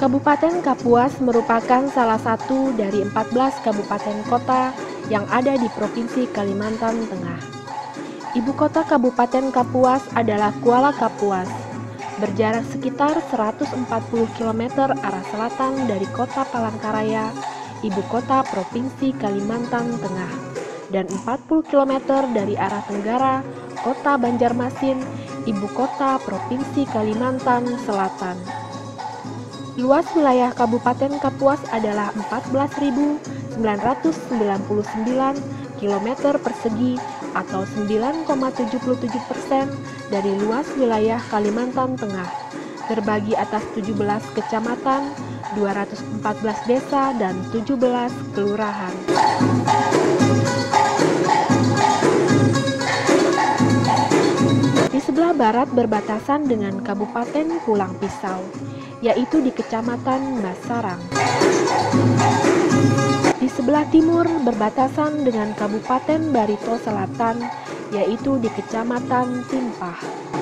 Kabupaten Kapuas merupakan salah satu dari 14 kabupaten kota yang ada di Provinsi Kalimantan Tengah. Ibu kota Kabupaten Kapuas adalah Kuala Kapuas, berjarak sekitar 140 km arah selatan dari kota Palangkaraya, ibu kota Provinsi Kalimantan Tengah, dan 40 km dari arah tenggara, kota Banjarmasin, ibu kota Provinsi Kalimantan Selatan. Luas wilayah Kabupaten Kapuas adalah 14.999 km persegi atau 9,77% dari luas wilayah Kalimantan Tengah, terbagi atas 17 kecamatan, 214 desa, dan 17 kelurahan. Di sebelah barat berbatasan dengan Kabupaten Pulang Pisau, yaitu di Kecamatan Basarang. Di sebelah timur berbatasan dengan Kabupaten Barito Selatan, yaitu di Kecamatan Timpah.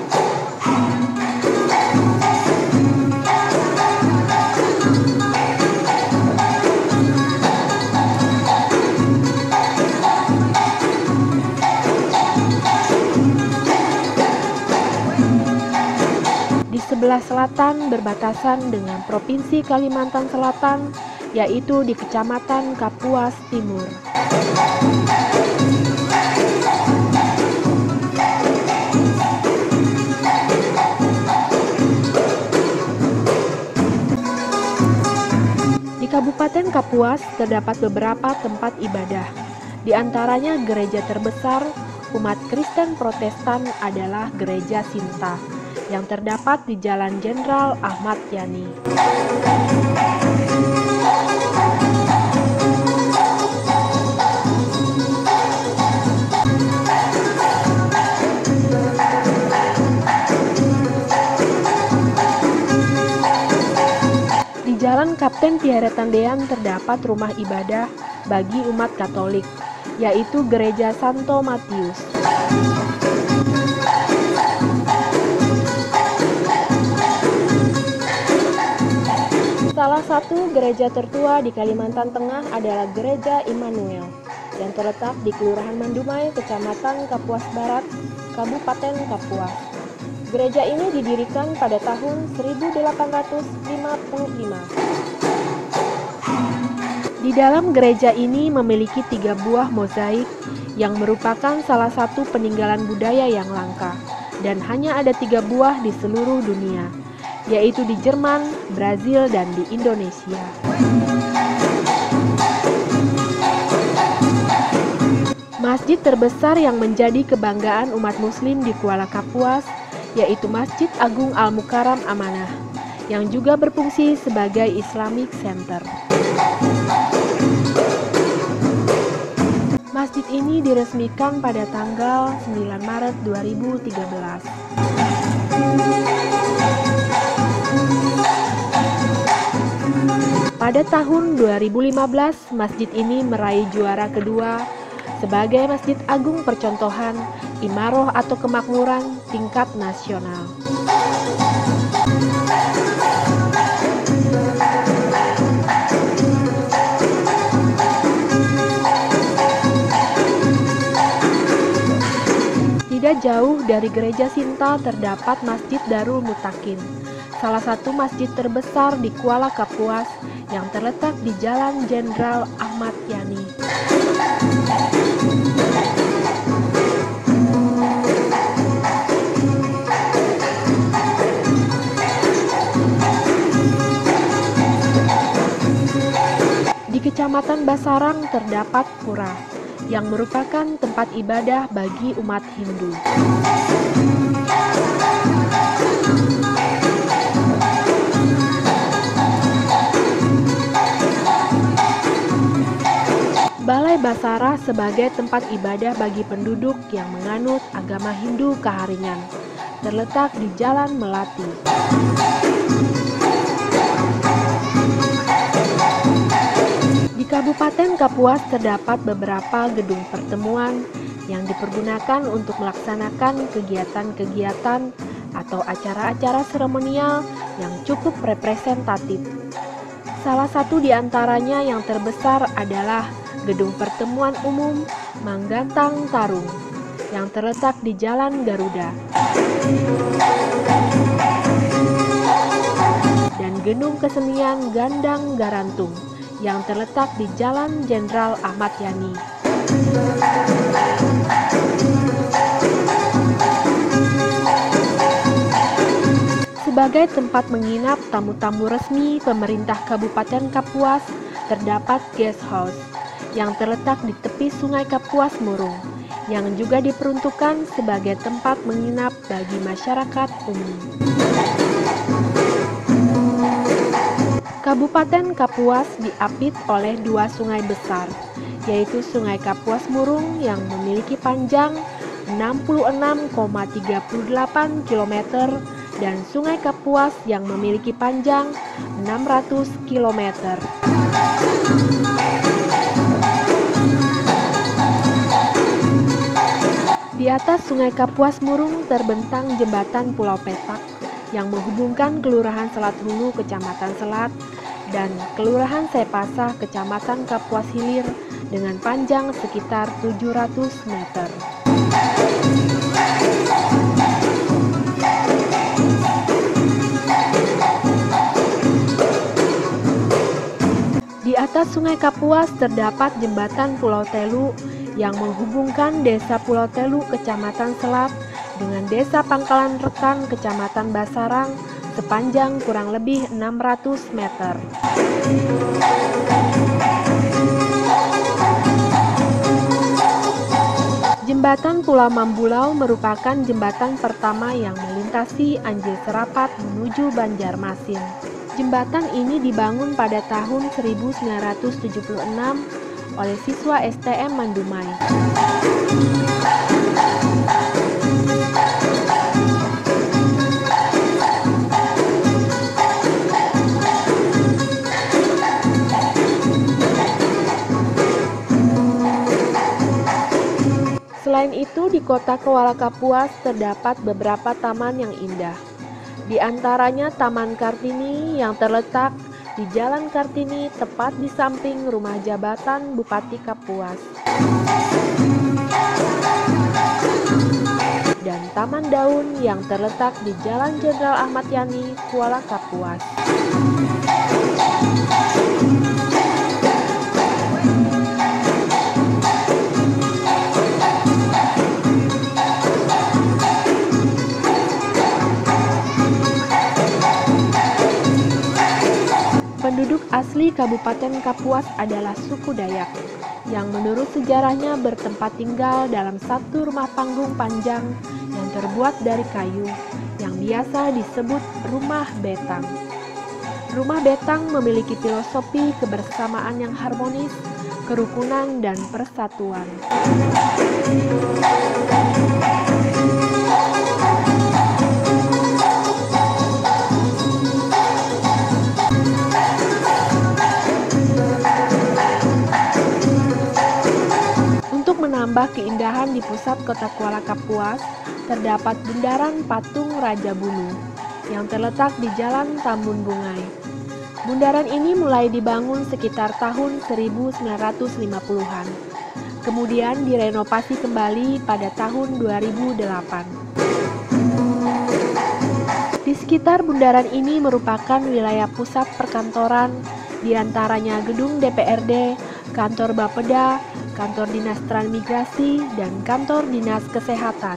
Di sebelah selatan berbatasan dengan Provinsi Kalimantan Selatan, yaitu di Kecamatan Kapuas Timur. Di Kabupaten Kapuas terdapat beberapa tempat ibadah, di antaranya gereja terbesar umat Kristen Protestan adalah Gereja Sinta, yang terdapat di Jalan Jenderal Ahmad Yani. Di Jalan Kapten Pierre Tandean terdapat rumah ibadah bagi umat Katolik, yaitu Gereja Santo Matius. Salah satu gereja tertua di Kalimantan Tengah adalah Gereja Immanuel, yang terletak di Kelurahan Mandumai, Kecamatan Kapuas Barat, Kabupaten Kapuas. Gereja ini didirikan pada tahun 1855. Di dalam gereja ini memiliki 3 buah mozaik yang merupakan salah satu peninggalan budaya yang langka, dan hanya ada 3 buah di seluruh dunia, yaitu di Jerman, Brazil, dan di Indonesia. Masjid terbesar yang menjadi kebanggaan umat muslim di Kuala Kapuas yaitu Masjid Agung Al-Mukarram Amanah, yang juga berfungsi sebagai Islamic Center. Masjid ini diresmikan pada tanggal 9 Maret 2013. Pada tahun 2015, masjid ini meraih juara kedua sebagai Masjid Agung Percontohan Imaroh atau Kemakmuran tingkat nasional. Tidak jauh dari Gereja Sinta terdapat Masjid Darul Mutakin, salah satu masjid terbesar di Kuala Kapuas yang terletak di Jalan Jenderal Ahmad Yani. Di Kecamatan Basarang terdapat pura, yang merupakan tempat ibadah bagi umat Hindu. Balai Basara sebagai tempat ibadah bagi penduduk yang menganut agama Hindu Kaharingan, terletak di Jalan Melati. Di Kabupaten Kapuas terdapat beberapa gedung pertemuan yang dipergunakan untuk melaksanakan kegiatan-kegiatan atau acara-acara seremonial yang cukup representatif. Salah satu di antaranya yang terbesar adalah Gedung Pertemuan Umum Manggantang Tarung yang terletak di Jalan Garuda. Dan Gedung Kesenian Gandang Garantung yang terletak di Jalan Jenderal Ahmad Yani. Sebagai tempat menginap tamu-tamu resmi pemerintah Kabupaten Kapuas, terdapat guest house yang terletak di tepi Sungai Kapuas Murung, yang juga diperuntukkan sebagai tempat menginap bagi masyarakat umum. Kabupaten Kapuas diapit oleh dua sungai besar, yaitu Sungai Kapuas Murung yang memiliki panjang 66,38 km dan Sungai Kapuas yang memiliki panjang 600 km. Di atas Sungai Kapuas Murung terbentang jembatan Pulau Petak yang menghubungkan Kelurahan Selat Hulu, Kecamatan Selat, dan Kelurahan Sepasah, Kecamatan Kapuas Hilir dengan panjang sekitar 700 meter. Di atas Sungai Kapuas terdapat jembatan Pulau Telu yang menghubungkan Desa Pulau Telu, Kecamatan Selat, dengan Desa Pangkalan Rekan, Kecamatan Basarang, sepanjang kurang lebih 600 meter. Jembatan Pulau Mambulau merupakan jembatan pertama yang melintasi Anjir Serapat menuju Banjarmasin. Jembatan ini dibangun pada tahun 1976 oleh siswa STM Mandumai. Selain itu, di kota Kuala Kapuas terdapat beberapa taman yang indah. Di antaranya Taman Kartini yang terletak di Jalan Kartini tepat di samping rumah jabatan Bupati Kapuas. Dan Taman Daun yang terletak di Jalan Jenderal Ahmad Yani, Kuala Kapuas. Penduduk asli Kabupaten Kapuas adalah suku Dayak, yang menurut sejarahnya bertempat tinggal dalam satu rumah panggung panjang yang terbuat dari kayu, yang biasa disebut rumah betang. Rumah betang memiliki filosofi kebersamaan yang harmonis, kerukunan, dan persatuan. Menambah keindahan di pusat kota Kuala Kapuas, terdapat bundaran patung Raja Bulu yang terletak di Jalan Tambun Bungai. Bundaran ini mulai dibangun sekitar tahun 1950-an, kemudian direnovasi kembali pada tahun 2008. Di sekitar bundaran ini merupakan wilayah pusat perkantoran, di antaranya gedung DPRD, kantor Bapeda, kantor Dinas Transmigrasi, dan kantor Dinas Kesehatan.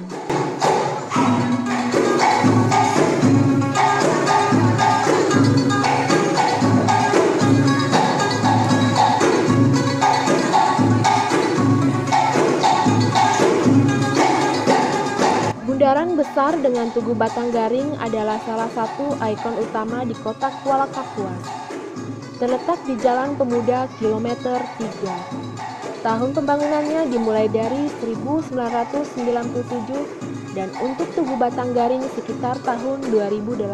Bundaran besar dengan Tugu Batanggaring adalah salah satu ikon utama di kota Kuala Kapuas. Terletak di Jalan Pemuda kilometer 3. Tahun pembangunannya dimulai dari 1997 dan untuk Tugu Batanggaring sekitar tahun 2008.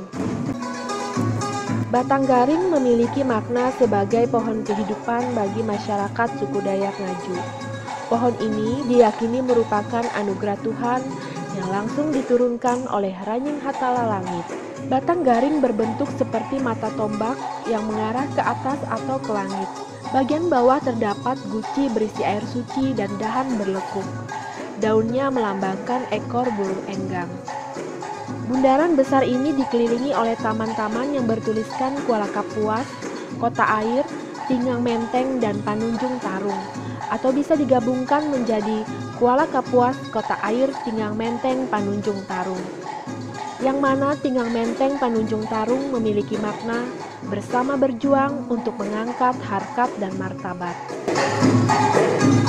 Batanggaring memiliki makna sebagai pohon kehidupan bagi masyarakat suku Dayak Ngaju. Pohon ini diyakini merupakan anugerah Tuhan yang langsung diturunkan oleh Ranying Hatala Langit. Batang garing berbentuk seperti mata tombak yang mengarah ke atas atau ke langit. Bagian bawah terdapat guci berisi air suci dan dahan berlekuk. Daunnya melambangkan ekor burung enggang. Bundaran besar ini dikelilingi oleh taman-taman yang bertuliskan Kuala Kapuas, Kota Air, Tinggang Menteng, dan Panunjung Tarung, atau bisa digabungkan menjadi Kuala Kapuas, Kota Air, Tinggang Menteng, Panunjung Tarung. Yang mana Tinggang Menteng Panunjung Tarung memiliki makna bersama berjuang untuk mengangkat harkat dan martabat.